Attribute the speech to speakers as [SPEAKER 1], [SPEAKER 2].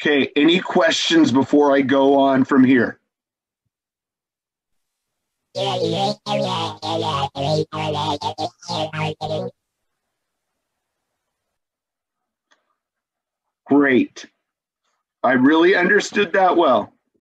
[SPEAKER 1] Okay, any questions before I go on from here? Great. I really understood that well.